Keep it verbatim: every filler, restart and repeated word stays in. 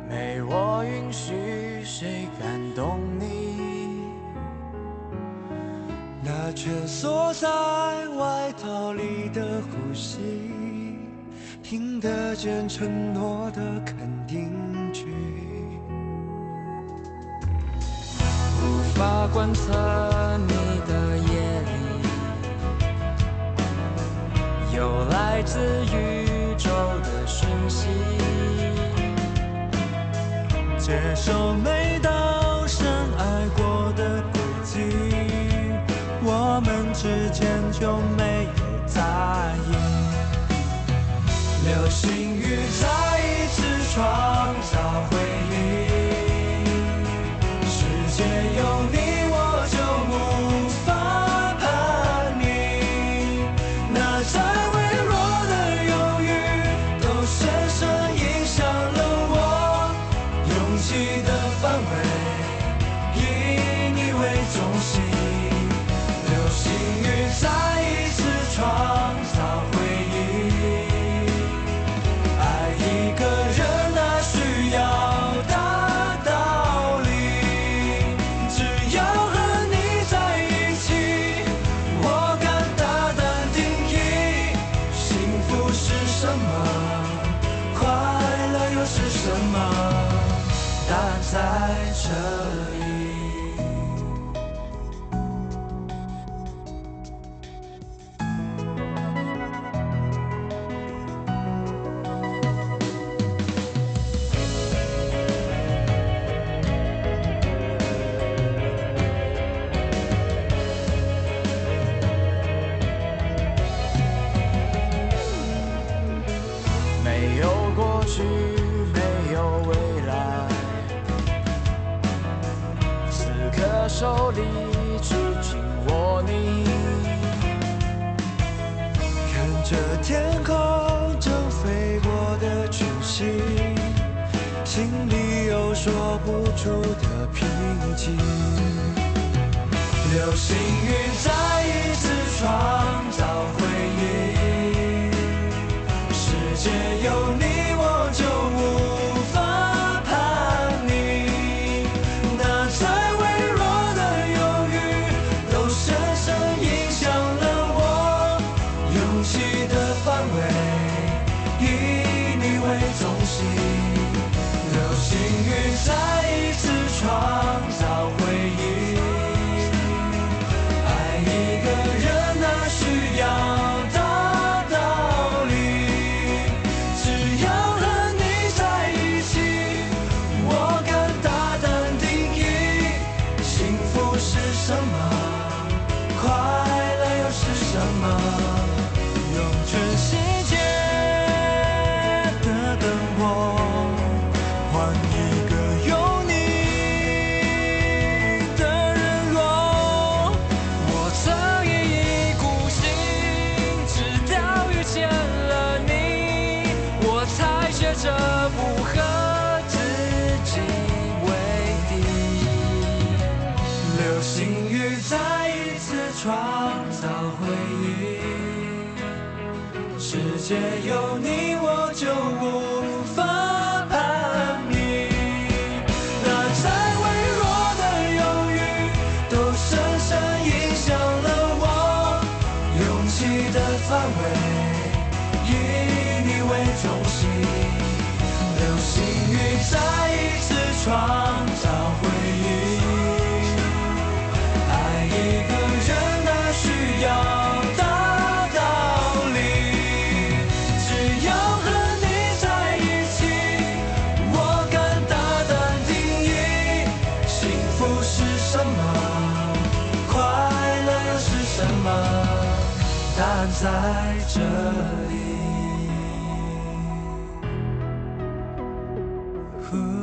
没我允许，谁感动你？ 那蜷缩在外套里的呼吸，听得见承诺的肯定句。 无法观测你的夜里，有来自宇宙的讯息。 接受没到深爱过的轨迹，我们之间就没有在意。流星雨再一次创造回忆，世界有你我就无法叛逆，那再微弱的犹豫都深深影响了我勇气的范围，以你为中心。流星雨再一次创造回忆，爱一个人哪需要大道理，只要和你在一起，我敢大胆定义，幸福是什么，快乐又是什么，答案在这里。 没有过去，没有未来，此刻手里只紧握你。 看着天空正飞过的讯息，心里有说不出的平静。流星雨再一次创造回忆，世界有你我就无法叛逆，那再微弱的犹豫都深深影响了我勇气的范围，以你为中心。流星雨再一次创造回忆，爱一个人哪需要大道理，只要和你在一起，我敢大胆定义，幸福是什么，快乐又是什么，用全世界的灯火换一个有你的人落。 我曾一意孤行，直到遇见了你，我才学着不和自己为敌。 流星雨再一次创造回忆，世界有你我就无法叛逆，那再微弱的犹豫都深深影响了我勇气的范围，以你为中心。流星雨再一次创造回忆，爱一个人哪需要大道理，只要和你在一起，我敢大胆定义，幸福是什么，快乐又是什么，答案在这里。